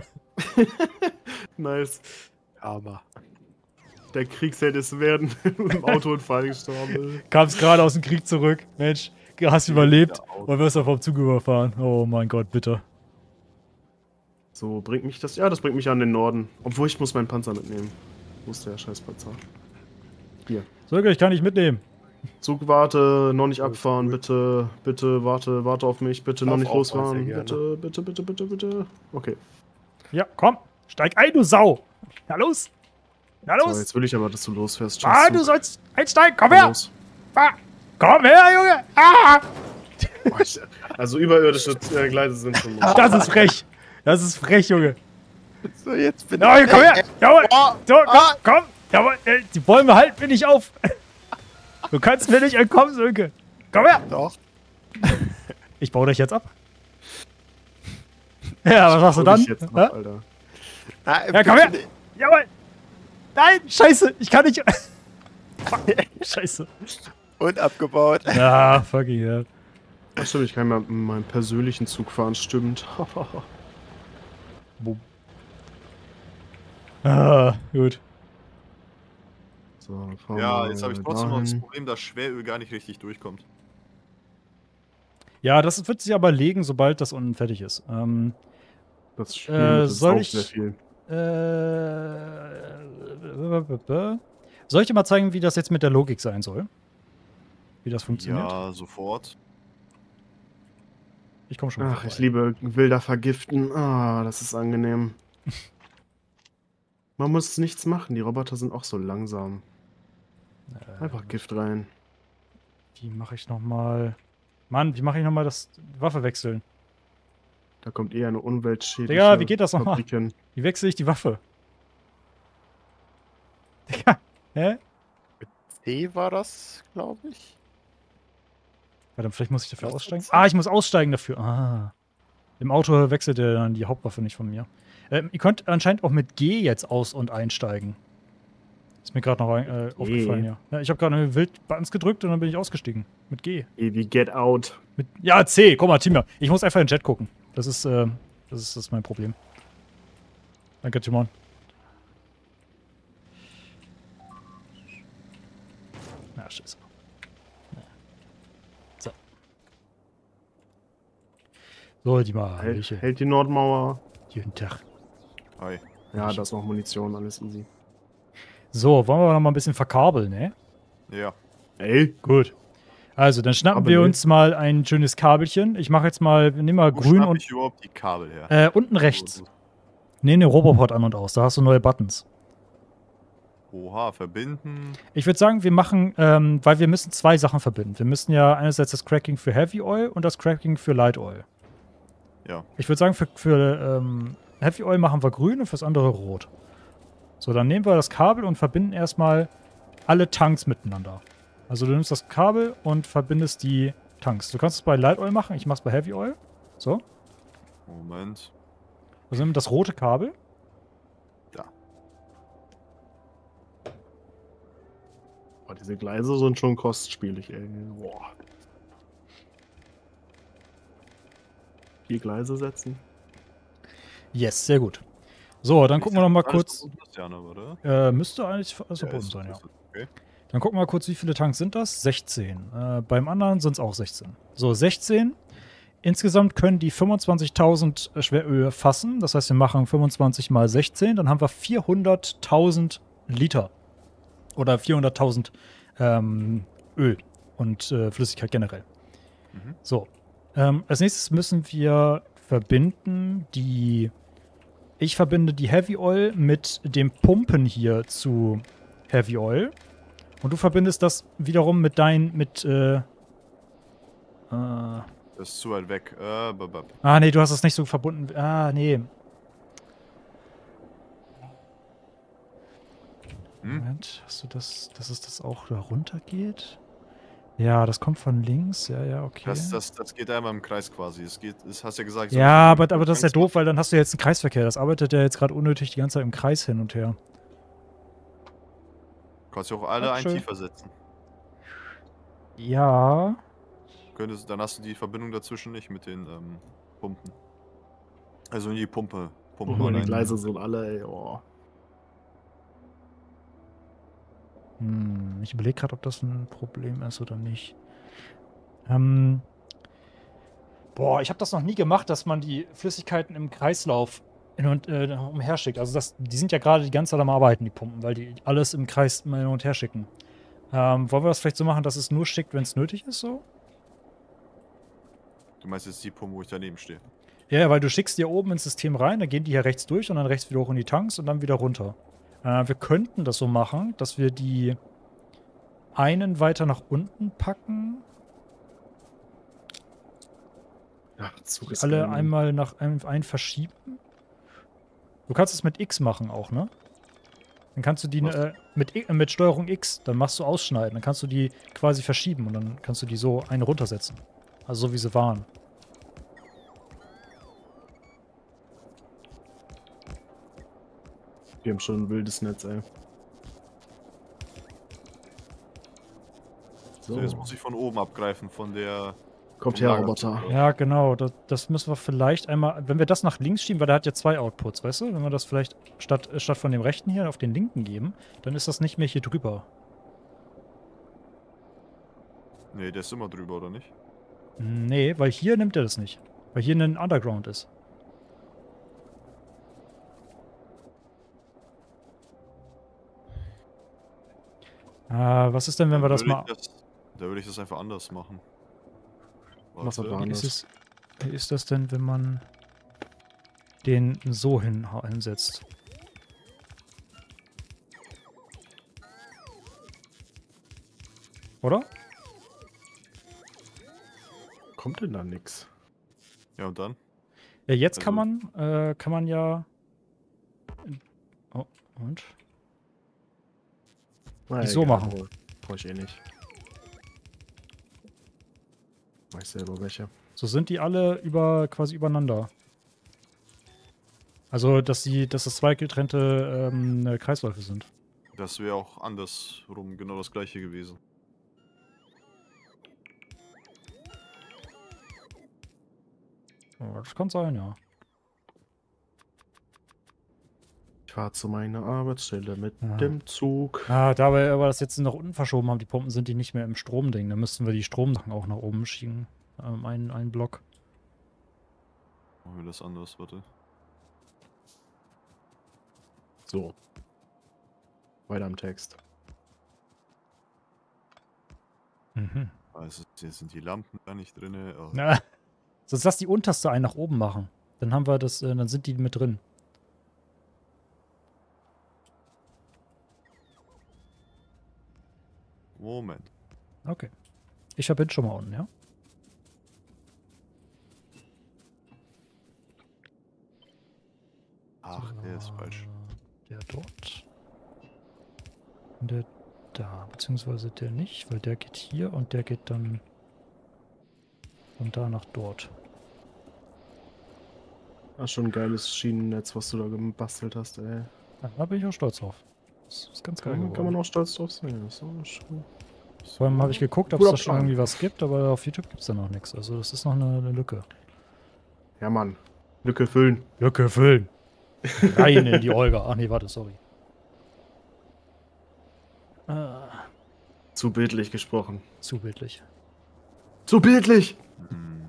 Nice. Aber. Der Kriegsheld ist werden im Autounfall gestorben. Kamst gerade aus dem Krieg zurück. Mensch, hast überlebt und wirst dann vom Zug überfahren. Oh mein Gott, bitte. So, bringt mich das. Ja, das bringt mich an den Norden. Obwohl, ich muss meinen Panzer mitnehmen. Wo ist der Scheißpanzer? Hier. Solke, ich kann nicht mitnehmen. Zug, warte, noch nicht abfahren, bitte, bitte, warte auf mich, bitte noch Darf nicht auch losfahren, mal sehr bitte. Okay. Ja, komm, steig ein, du Sau. Na los. Na So, los. jetzt will ich aber, dass du losfährst. Ah, Scheiß du Zug. sollst einsteigen. Komm Komm her. los. Ah, komm her, Junge. Ah, Oh, also überirdische Gleise sind schon. das ist frech. Das ist frech, Junge. So, jetzt bin Jawohl, komm her. Jawohl. Oh, So, komm. Jawohl, die Bäume halten mir nicht auf. Du kannst mir nicht entkommen, Sönke. Komm her. Doch. Ich baue dich jetzt ab. Ja, was machst du dann? Jetzt ab, Hä? Alter. Ah, Ja, komm her. Jawohl. Nein, scheiße. Ich kann nicht. Fuck. Scheiße. Und abgebaut. Ja, fucking hell. Ach stimmt, ich kann mal in meinem persönlichen Zug fahren, stimmt. Boom. Ah, gut. So, fahren Ja, wir jetzt habe ich trotzdem noch das dahin. Problem, dass Schweröl gar nicht richtig durchkommt. Ja, das wird sich aber legen, sobald das unten fertig ist. Das Spiel ist soll auch ich- sehr viel. Soll ich dir mal zeigen, wie das jetzt mit der Logik sein soll? Wie das funktioniert? Ja, sofort. Ich komme schon. Ach, ich liebe Wilder vergiften. Ah, das ist angenehm. Man muss nichts machen, die Roboter sind auch so langsam. Einfach Gift rein. Wie mache ich nochmal. Mann, wie mache ich nochmal das Waffe wechseln? Da kommt eher eine umweltschädliche Digga, wie geht das nochmal? Fabrik hin. Wie wechsle ich die Waffe? Digga, hä? C war das, glaube ich. Warte, vielleicht muss ich dafür Was aussteigen. willst du? Ah, ich muss aussteigen dafür. Ah. Im Auto wechselt er dann die Hauptwaffe nicht von mir. Ihr könnt anscheinend auch mit G jetzt aus- und einsteigen. Ist mir gerade noch aufgefallen, ja. Ja, ich habe gerade Wild-Buttons gedrückt und dann bin ich ausgestiegen. Mit G. Wie Get Out. Ja, C. Guck mal, Timur. Ich muss einfach in den Chat gucken. Das ist mein Problem. Danke, Timon. Na, scheiße. So. So, die mal. Hält die Nordmauer. Jeden Tag. Hi. Ja, da ist noch Munition, alles easy. So, wollen wir noch mal ein bisschen verkabeln, ne? Ja. Ey, Gut. Also, dann schnappen Aber wir nee. uns mal ein schönes Kabelchen. Ich mache jetzt mal, nimm mal Wo grün schnapp und ich überhaupt die Kabel her? unten rechts. Nee, Robopod an und aus. Da hast du neue Buttons. Oha, verbinden. Ich würde sagen, wir machen, weil wir müssen 2 Sachen verbinden. Wir müssen ja einerseits das Cracking für Heavy Oil und das Cracking für Light Oil. Ja. Ich würde sagen, für Heavy Oil machen wir grün und fürs andere rot. So, dann nehmen wir das Kabel und verbinden erstmal alle Tanks miteinander. Also du nimmst das Kabel und verbindest die Tanks. Du kannst es bei Light Oil machen, ich mach's bei Heavy Oil. So. Moment. Also nimm das rote Kabel. Da. Boah, diese Gleise sind schon kostspielig, ey. Boah. 4 Gleise setzen. Yes, sehr gut. So, dann gucken wir noch mal kurz. Oder? Müsste eigentlich alles Ja, verbunden sein, ja. Okay. Dann gucken wir mal kurz, wie viele Tanks sind das? 16. Beim anderen sind es auch 16. So, 16. Insgesamt können die 25.000 Schweröl fassen. Das heißt, wir machen 25 mal 16. Dann haben wir 400.000 Liter. Oder 400.000 Öl und Flüssigkeit generell. Mhm. So. Als nächstes müssen wir verbinden ich verbinde die Heavy Oil mit dem Pumpen hier zu Heavy Oil. Und du verbindest das wiederum mit Das ist zu weit weg. nee, du hast es nicht so verbunden. Nee. Moment, hast du das, dass es das auch da runter geht? Ja, das kommt von links. Ja, okay. Das geht einmal im Kreis quasi. Das hast ja gesagt. Ja, aber das ist ja doof, weil dann hast du jetzt einen Kreisverkehr. Das arbeitet ja jetzt gerade unnötig die ganze Zeit im Kreis hin und her. Kannst du auch alle Ach, ein schön. tiefer setzen. Ja. Dann hast du die Verbindung dazwischen nicht mit den Pumpen. Also in die Pumpe. Oh, die rein. Gleise sind alle, ey. Oh. Ich überlege gerade, ob das ein Problem ist oder nicht. Ich habe das noch nie gemacht, dass man die Flüssigkeiten im Kreislauf hin und umher schickt. Also die sind ja gerade die ganze Zeit am Arbeiten, die Pumpen, weil die alles im Kreis immer hin und her schicken. Wollen wir das vielleicht so machen, dass es nur schickt, wenn es nötig ist, so? Du meinst jetzt die Pumpe, wo ich daneben stehe? Ja, weil du schickst die ja oben ins System rein, dann gehen die hier rechts durch und dann rechts wieder hoch in die Tanks und dann wieder runter. Wir könnten das so machen, dass wir die einen weiter nach unten packen. Ja, Zug Die ist alle geil. einmal nach einem verschieben. Du kannst es mit X machen auch, ne? Dann kannst du die mit Steuerung X, dann machst du ausschneiden, dann kannst du die quasi verschieben und dann kannst du die so eine runtersetzen. Also so wie sie waren. Wir haben schon ein wildes Netz, ey. So, jetzt muss ich von oben abgreifen, von der... Kommt vom her, Lager. Roboter. Ja, genau. Das müssen wir vielleicht einmal, wenn wir das nach links schieben, weil der hat ja 2 Outputs, weißt du? Wenn wir das vielleicht statt von dem rechten hier auf den linken geben, dann ist das nicht mehr hier drüber. Nee, der ist immer drüber, oder nicht? Nee, weil hier nimmt er das nicht. Weil hier ein Underground ist. Was ist denn, wenn wir das mal... Da würde ich das einfach anders machen. Mach's Warte. aber anders. Wie ist das denn, wenn man den so hinsetzt? Oder? Kommt denn da nix? Ja, und dann? Ja, jetzt Also- kann man ja... Oh, und? Na, So egal, machen. Brauch ich eh nicht. Mach ich selber welche. So sind die alle quasi übereinander. Also, dass das 2 getrennte Kreisläufe sind. Das wäre auch andersrum genau das gleiche gewesen. Oh, das kann sein, ja. Ich fahre zu meiner Arbeitsstelle mit Ja. dem Zug. Da wir aber das jetzt nach unten verschoben haben, die Pumpen, sind die nicht mehr im Stromding. Da müssten wir die Stromsachen auch nach oben schieben. Einen Block. Machen wir das anders, warte. So. Weiter am Text. Mhm. Also, jetzt sind die Lampen da nicht drin. Oh. Na, sonst lass die unterste einen nach oben machen. Dann haben wir das, dann sind die mit drin. Moment. Okay. Ich verbinde schon mal unten, ja? Ach, der ist falsch. Der dort. Und der da. Beziehungsweise der nicht, weil der geht hier und der geht dann von da nach dort. Ah, schon ein geiles Schienennetz, was du da gebastelt hast, ey. Ja, da bin ich auch stolz drauf. Das ist ganz geil geworden. Kann man auch stolz drauf sein. Das ist auch schon. Vor allem habe ich geguckt, ob es da schon irgendwie was gibt, aber auf YouTube gibt es da noch nichts. Also das ist noch eine Lücke. Ja, Mann. Lücke füllen. Lücke füllen. Rein in die Olga. Ach nee, warte, sorry. Zu bildlich gesprochen. Zu bildlich. Zu bildlich! Hm.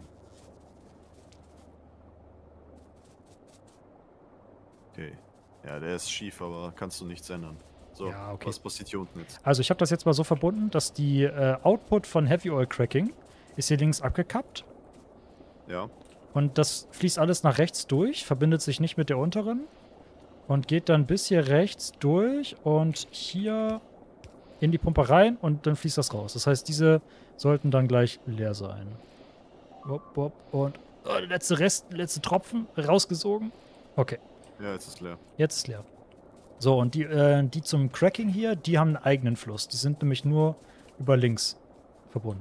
Okay. Ja, der ist schief, aber kannst du nichts ändern. So, Ja, okay. was passiert hier unten jetzt? Also ich habe das jetzt mal so verbunden, dass die Output von Heavy Oil Cracking ist hier links abgekappt. Ja. Und das fließt alles nach rechts durch, verbindet sich nicht mit der unteren. Und geht dann bis hier rechts durch und hier in die Pumpe rein und dann fließt das raus. Das heißt, diese sollten dann gleich leer sein. Wupp, wupp, und der letzte Rest, letzte Tropfen rausgesogen. Okay, Ja, jetzt ist leer. jetzt ist leer. So, und die zum Cracking hier, die haben einen eigenen Fluss. Die sind nämlich nur über links verbunden.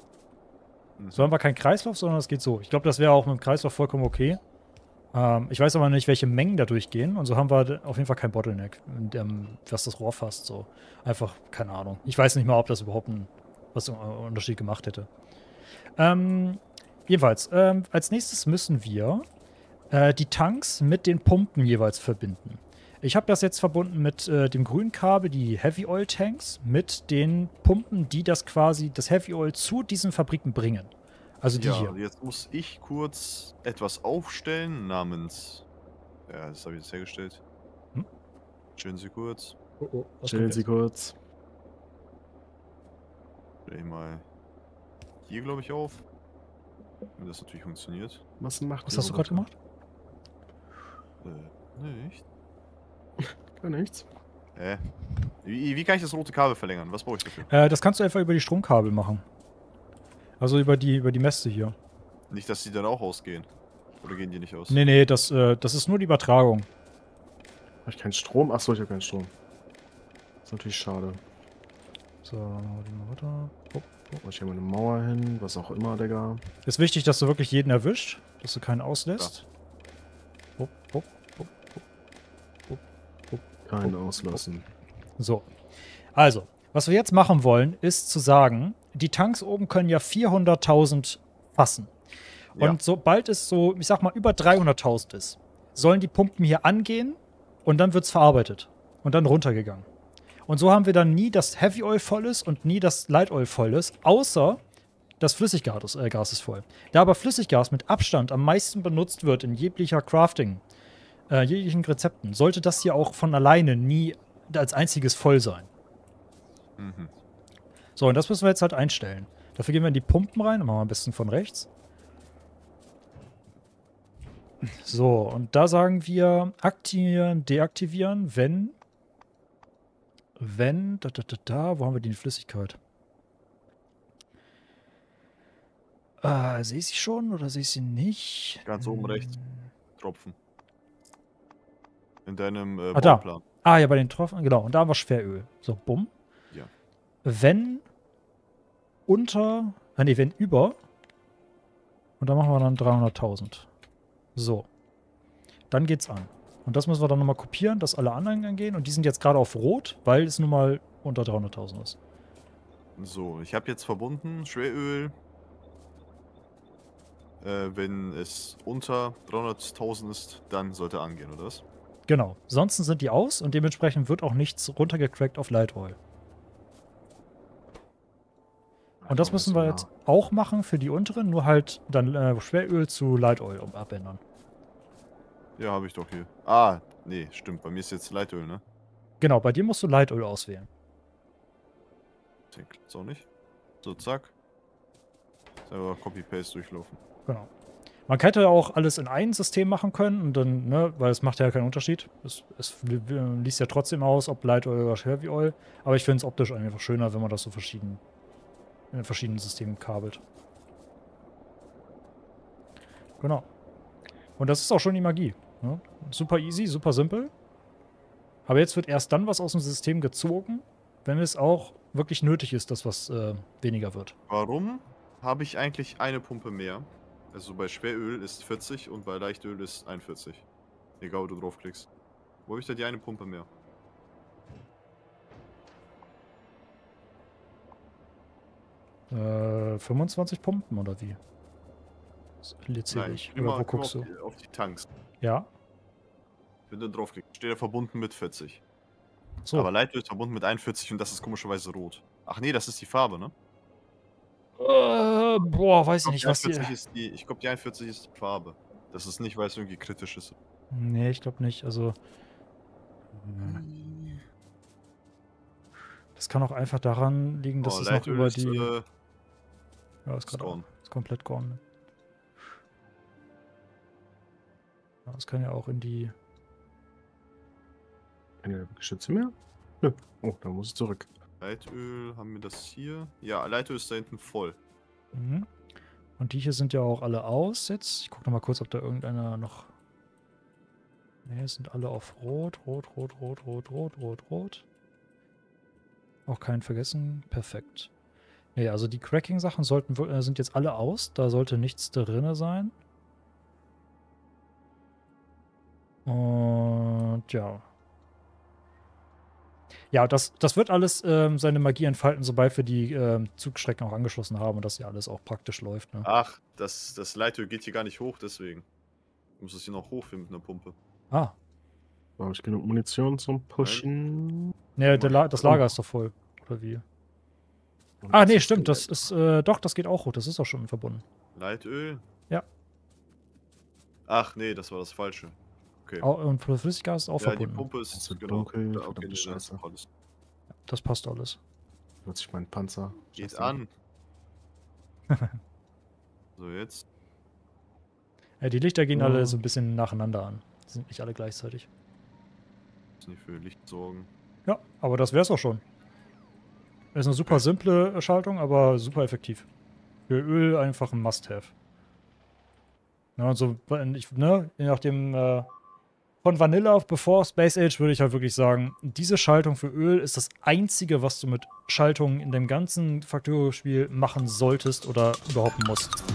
So haben wir keinen Kreislauf, sondern es geht so. Ich glaube, das wäre auch mit dem Kreislauf vollkommen okay. Ich weiß aber nicht, welche Mengen da durchgehen. Und so haben wir auf jeden Fall kein Bottleneck, was das Rohr fasst. So. Einfach, keine Ahnung. Ich weiß nicht mal, ob das überhaupt einen Unterschied gemacht hätte. Jedenfalls, als nächstes müssen wir die Tanks mit den Pumpen jeweils verbinden. Ich habe das jetzt verbunden mit dem grünen Kabel, die Heavy Oil Tanks, mit den Pumpen, die das Heavy Oil zu diesen Fabriken bringen. Also die hier. Jetzt muss ich kurz etwas aufstellen namens. Ja, das habe ich jetzt hergestellt. Chillen Sie kurz. Chillen Sie kurz. Stell ich mal hier, glaube ich, auf. Wenn das natürlich funktioniert. Was macht Was ihr, hast du gerade Roboter? gemacht? Nicht. Gar nichts. Wie kann ich das rote Kabel verlängern? Was brauche ich dafür? Das kannst du einfach über die Stromkabel machen. Also über die Mäste hier. Nicht, dass die dann auch ausgehen. Oder gehen die nicht aus? Nee, das ist nur die Übertragung. Habe ich keinen Strom? Achso, ich habe keinen Strom. Ist natürlich schade. So, dann machen wir die mal weiter. Oh. Mach ich hier mal eine Mauer hin, was auch immer, Digga. Ist wichtig, dass du wirklich jeden erwischt, dass du keinen auslässt. Keinen auslassen. So. Also, was wir jetzt machen wollen, ist zu sagen, die Tanks oben können ja 400.000 fassen. Und Ja. sobald es so, ich sag mal, über 300.000 ist, sollen die Pumpen hier angehen und dann wird es verarbeitet und dann runtergegangen. Und so haben wir dann nie das Heavy Oil voll ist und nie das Light Oil voll ist, außer das Flüssiggas Gas ist voll. Da aber Flüssiggas mit Abstand am meisten benutzt wird in jeglicher Crafting, jeglichen Rezepten, sollte das hier auch von alleine nie als einziges voll sein. Mhm. So, und das müssen wir jetzt halt einstellen. Dafür gehen wir in die Pumpen rein, machen wir am besten von rechts. So, und da sagen wir aktivieren, deaktivieren, wenn, wo haben wir die Flüssigkeit? Sehe ich sie schon oder sehe ich sie nicht? Ganz oben rechts. Tropfen. In deinem Ah, da. Bauplan. Ja, bei den Tropfen, genau. Und da haben wir Schweröl. So, bumm. Ja. Wenn wenn über. Und da machen wir dann 300.000. So. Dann geht's an. Und das müssen wir dann nochmal kopieren, dass alle anderen angehen. Und die sind jetzt gerade auf Rot, weil es nun mal unter 300.000 ist. So, ich habe jetzt verbunden, Schweröl. Wenn es unter 300.000 ist, dann sollte angehen, oder was? Genau. Sonst sind die aus und dementsprechend wird auch nichts runtergecrackt auf Light Oil. Und das müssen wir jetzt auch machen für die unteren, nur halt dann Schweröl zu Light Oil abändern. Ja, habe ich doch hier. Ah, nee, stimmt. Bei mir ist jetzt Leitöl, ne? Genau, bei dir musst du Light Oil auswählen. Den klappt's auch nicht. So, zack. Selber Copy-Paste durchlaufen. Genau. Man hätte auch alles in ein System machen können und dann, ne, weil es macht ja keinen Unterschied. Es liest ja trotzdem aus, ob Light Oil oder Heavy Oil. Aber ich finde es optisch einfach schöner, wenn man das so in verschiedenen Systemen kabelt. Genau. Und das ist auch schon die Magie. Ne? Super easy, super simpel. Aber jetzt wird erst dann was aus dem System gezogen, wenn es auch wirklich nötig ist, dass was weniger wird. Warum habe ich eigentlich eine Pumpe mehr? Also bei Schweröl ist 40 und bei Leichtöl ist 41. Egal, wo du draufklickst. Wo habe ich da die eine Pumpe mehr? Äh, 25 Pumpen oder wie? Zähle ich. Oder wo guckst du? Auf die Tanks. Ja. Wenn du draufklickst, steht er verbunden mit 40. So. Aber Leichtöl ist verbunden mit 41 und das ist komischerweise rot. Ach nee, das ist die Farbe, ne? Boah, weiß ich nicht, was hier... Ich glaube, die 41 ist die Farbe. Das ist nicht, weil es irgendwie kritisch ist. Nee, ich glaube nicht. Also... Das kann auch einfach daran liegen, dass es noch über die... ja, ist gerade gone. ist komplett gone. Ja, das kann ja auch in die... Keine Geschütze mehr? Nö. Oh, da muss ich zurück. Leitöl, haben wir das hier? Ja, Leitöl ist da hinten voll. Mhm. Und die hier sind ja auch alle aus jetzt. Ich gucke nochmal kurz, ob da irgendeiner noch... Ne, sind alle auf Rot, Rot, Rot, Rot, Rot, Rot, Rot, Rot. Auch keinen vergessen. Perfekt. Ne, also die Cracking-Sachen sind jetzt alle aus. Da sollte nichts drin sein. Und ja. Ja, das wird alles seine Magie entfalten, sobald wir die Zugstrecken auch angeschlossen haben und das ja alles auch praktisch läuft. Ne? Ach, das Leitöl geht hier gar nicht hoch, deswegen. Ich muss es hier noch hochführen mit einer Pumpe. Ah. Habe ich genug Munition zum Pushen? Ne, das Lager ist doch voll. Oder wie? Ah, nee, stimmt. Das ist, doch, das geht auch hoch. Das ist auch schon verbunden. Leitöl? Ja. Ach, nee, das war das Falsche. Okay. Und Flüssiggas ist auch Ja, verbunden. die Pumpe ist Es wird genau. dunkel, Ja, verdammte nee, Scheiße. ist alles. Das passt alles. Wird sich mein Panzer. Geht Scheiße. an. So, jetzt. Ja, die Lichter gehen Ja. alle so ein bisschen nacheinander an. Die sind nicht alle gleichzeitig. Muss nicht für Licht sorgen. Ja, aber das wär's auch schon. Ist eine super simple Schaltung, aber super effektiv. Für Öl einfach ein Must-Have. Ja, und so, je nachdem, von Vanilla auf bevor Space Age würde ich halt wirklich sagen, diese Schaltung für Öl ist das Einzige, was du mit Schaltungen in dem ganzen Factorio-Spiel machen solltest oder überhaupt musst.